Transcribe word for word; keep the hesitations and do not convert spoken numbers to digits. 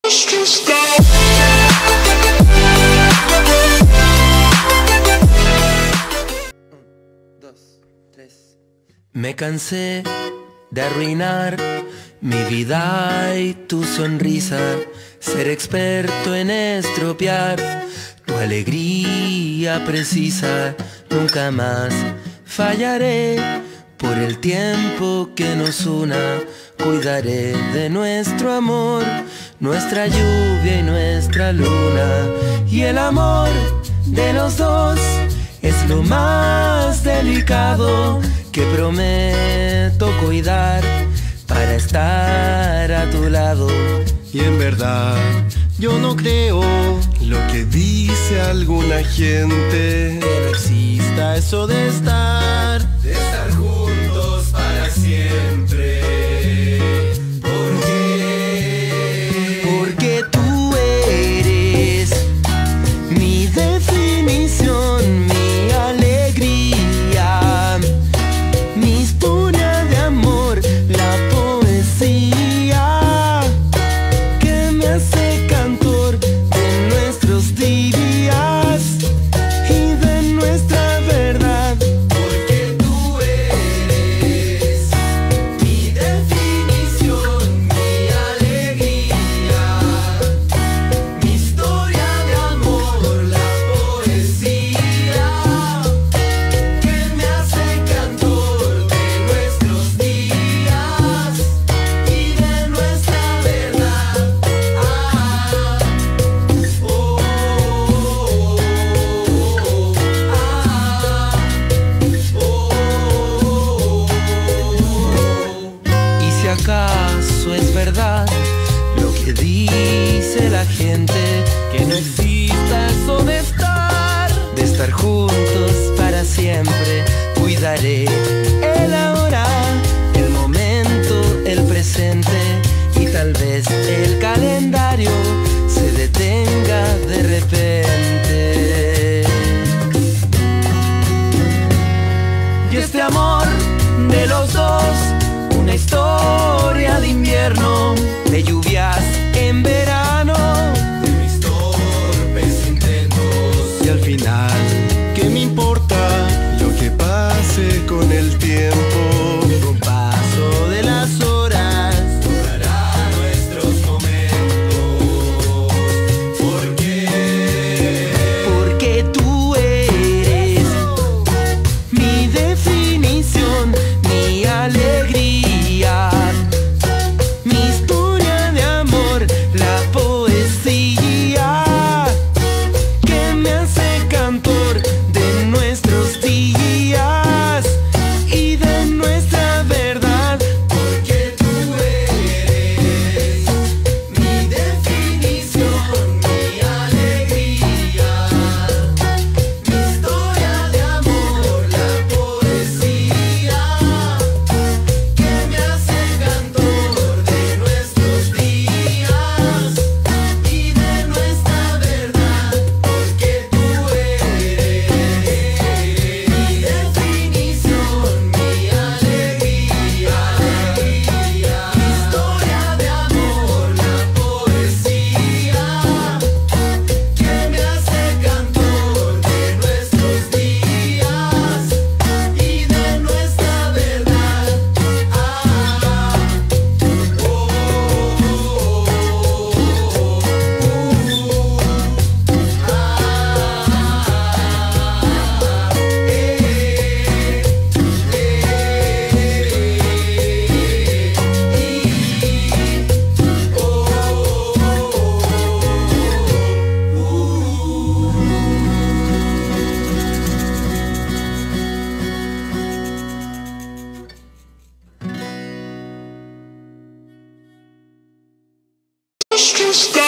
Me cansé de arruinar mi vida y tu sonrisa, ser experto en estropear tu alegría precisa. Nunca más fallaré por el tiempo que nos una. Cuidaré de nuestro amor, nuestra lluvia y nuestra luna. Y el amor de los dos es lo más delicado que prometo cuidar para estar a tu lado. Y en verdad yo no creo lo que dice alguna gente, que no exista eso de estar, de estar juntos para siempre. ¿Por qué? Porque tú eres mi definición, mi alegría, mi historia de amor, la poesía que me hace cantor de nuestros días y de nuestra verdad. Porque tú eres mi definición, mi alegría, mi historia de amor, la poesía que me hace cantor de nuestros días y de nuestra verdad. Ah, oh, oh, oh, Y si acaso es verdad lo que dice la gente, que no exista eso de estar, de estar juntos para siempre, cuidaré el ahora, el momento, el presente, y tal vez el calendario se detenga de repente. Y este amor de los dos, una historia de invierno, de lluvias en verano, de mis torpes intentos. Y al final, ¿qué me importa lo que pase con el tiempo? con paso de las horas, Durará nuestros momentos. ¿Por qué? porque tú eres mi definición, mi alegría, mi historia de amor, la poesía que me hace cantor de nuestros días y de nuestra verdad. Porque tú eres mi definición, mi alegría, mi historia de amor, la poesía que me hace cantor de nuestros días y de nuestra verdad. Porque tú eres mi definición, mi alegría, mi historia de amor, la poesía que me hace cantor de nuestros días y de nuestra verdad. Ah, oh, oh, Stop.